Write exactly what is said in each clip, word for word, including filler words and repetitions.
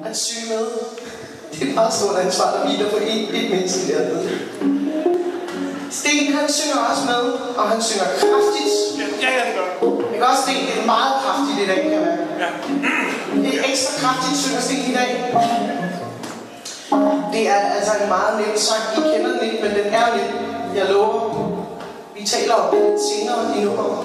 at synge med. Det er et meget stort ansvar, der hviler på et, et menneske dernede. Steen, han synger også med, og han synger kraftigt. Ja, ja, det gør. Det gør også Steen, det er meget kraftigt i dag, kan jeg mærke. Ja. Det er ekstra kraftigt, synger Steen i dag. Det er altså en meget nem sang. I kender den ikke, men den er lidt. Jeg lover. Vi taler om det lidt senere i nummeret.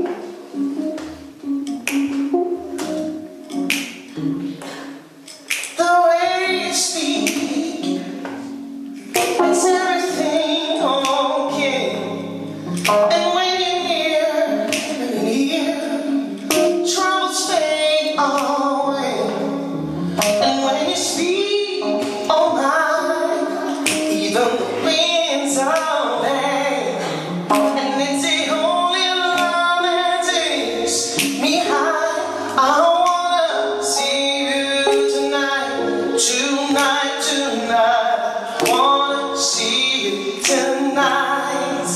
The way you speak, it's everything okay. And when you're near, when you're near, troubles fade away. And when you speak, oh my, even the winds are there. And it's the only love that takes me high. I wanna see you tonight, tonight, tonight. I wanna see you tonight,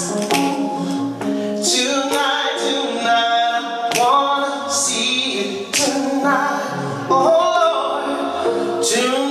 tonight, tonight. I wanna see you tonight, oh Lord, tonight.